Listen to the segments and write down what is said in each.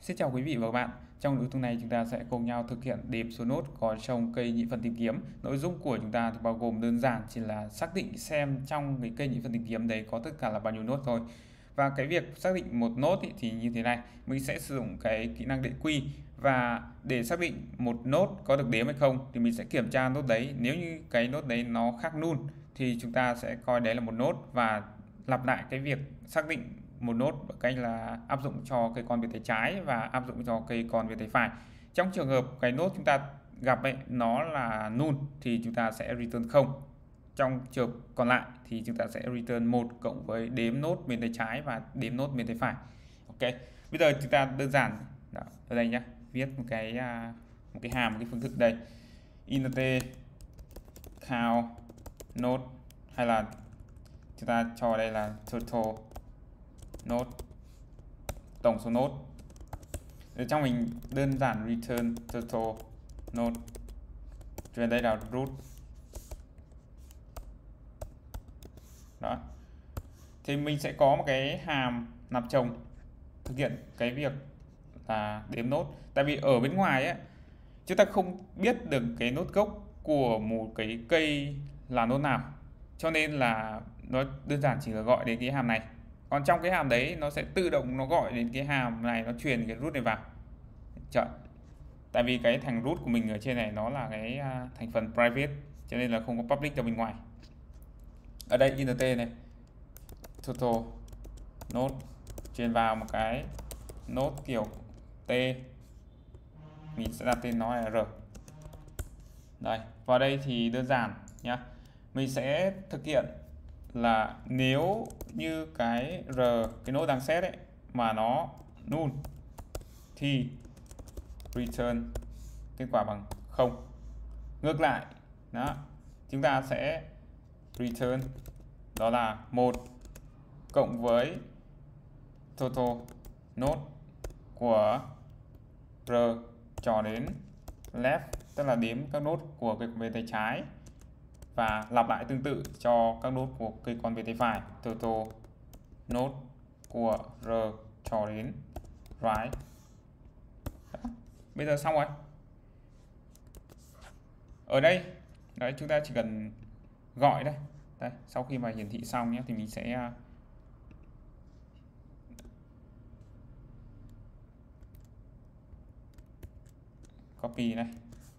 Xin chào quý vị và các bạn. Trong nội dung này chúng ta sẽ cùng nhau thực hiện đếm số nốt có trong cây nhị phân tìm kiếm. Nội dung của chúng ta thì bao gồm đơn giản chỉ là xác định xem trong cái cây nhị phân tìm kiếm đấy có tất cả là bao nhiêu nốt thôi. Và cái việc xác định một nốt thì như thế này, mình sẽ sử dụng cái kỹ năng đệm quy, và để xác định một nốt có được đếm hay không thì mình sẽ kiểm tra nốt đấy. Nếu như cái nốt đấy nó khác null thì chúng ta sẽ coi đấy là một nốt và lặp lại cái việc xác định một nốt bằng cách là áp dụng cho cây con bên tay trái và áp dụng cho cây con bên tay phải. Trong trường hợp cái nốt chúng ta gặp ấy nó là null thì chúng ta sẽ return 0. Trong trường hợp còn lại thì chúng ta sẽ return 1 cộng với đếm nốt bên tay trái và đếm nốt bên tay phải. Ok. Bây giờ chúng ta đơn giản ở đây nhé, viết một cái hàm, một cái phương thức đây. Int count node, hay là chúng ta cho đây là total node, tổng số node. Ở trong mình đơn giản return total node, trên đây là root. Đó. Thì mình sẽ có một cái hàm nạp chồng thực hiện cái việc là đếm nốt. Tại vì ở bên ngoài ấy, chúng ta không biết được cái nốt gốc của một cái cây là nốt nào, cho nên là nó đơn giản chỉ là gọi đến cái hàm này. Còn trong cái hàm đấy nó sẽ tự động nó gọi đến cái hàm này, nó truyền cái root này vào. Chọn. Tại vì cái thằng root của mình ở trên này nó là cái thành phần private, cho nên là không có public cho bên ngoài. Ở đây int này, total node, truyền vào một cái node kiểu t, mình sẽ đặt tên nó là r. Đây, vào đây thì đơn giản nhá, mình sẽ thực hiện là nếu như cái r, cái node đang set ấy mà nó null thì return kết quả bằng 0. Ngược lại, đó, chúng ta sẽ return đó là 1 cộng với total node của r cho đến left, tức là đếm các nốt của cây con bên tay trái, và lặp lại tương tự cho các nốt của cây con bên tay phải, total node của r cho đến right. Đó. Bây giờ xong rồi. Ở đây đấy, chúng ta chỉ cần gọi đây. Đây, sau khi mà hiển thị xong nhé thì mình sẽ copy này.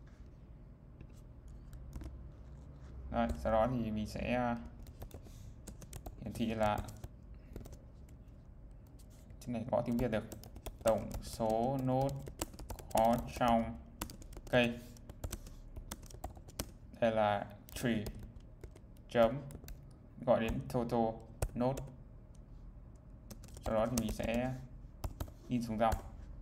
Rồi, sau đó thì mình sẽ hiển thị là trên này có tiếng Việt được, tổng số nốt có trong cây. Đây là tree chấm gọi đến total node. Sau đó thì mình sẽ in xuống dòng.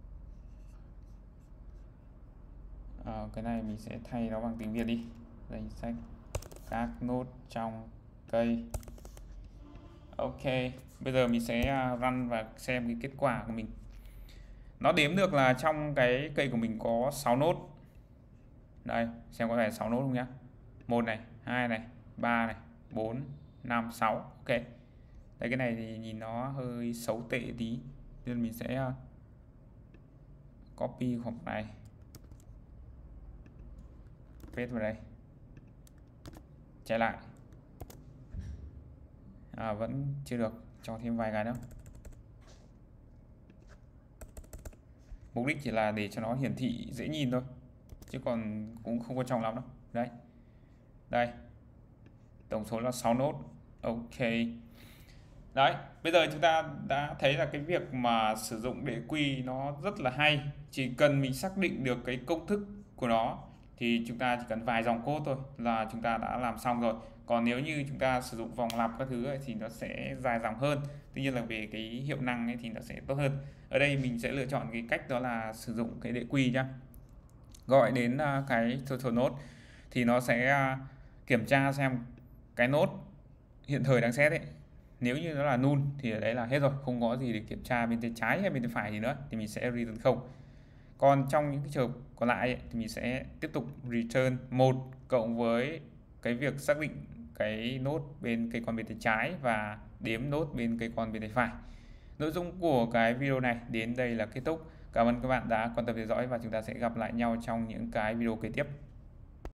Cái này mình sẽ thay nó bằng tiếng Việt đi. Danh sách các nốt trong cây. Ok, bây giờ mình sẽ run và xem cái kết quả của mình. Nó đếm được là trong cái cây của mình có 6 nốt. Đây, xem có phải 6 nốt không nhá. 1 này, 2 này, 3 này, 4, 5, 6. Ok. Đây, cái này thì nhìn nó hơi xấu tệ tí, nên mình sẽ copy khoảng này, paste vào đây, chạy lại. Vẫn chưa được, cho thêm vài cái nữa. Mục đích chỉ là để cho nó hiển thị dễ nhìn thôi, chứ còn cũng không quan trọng lắm đâu. Đây, đây, tổng số là 6 nốt. Ok. Đấy, bây giờ chúng ta đã thấy là cái việc mà sử dụng đế quy nó rất là hay. Chỉ cần mình xác định được cái công thức của nó thì chúng ta chỉ cần vài dòng code thôi là chúng ta đã làm xong rồi. Còn nếu như chúng ta sử dụng vòng lặp các thứ ấy, thì nó sẽ dài dòng hơn. Tuy nhiên là về cái hiệu năng ấy thì nó sẽ tốt hơn. Ở đây mình sẽ lựa chọn cái cách đó là sử dụng cái đế quy nhá. Gọi đến cái total node thì nó sẽ kiểm tra xem cái node hiện thời đang set ấy, nếu như nó là null thì ở đấy là hết rồi, không có gì để kiểm tra bên tay trái hay bên tay phải gì nữa, thì mình sẽ return 0. Còn trong những cái trường hợp còn lại ấy, thì mình sẽ tiếp tục return 1 cộng với cái việc xác định cái nốt bên cây con bên tay trái và đếm nốt bên cây con bên tay phải. Nội dung của cái video này đến đây là kết thúc. Cảm ơn các bạn đã quan tâm theo dõi và chúng ta sẽ gặp lại nhau trong những cái video kế tiếp.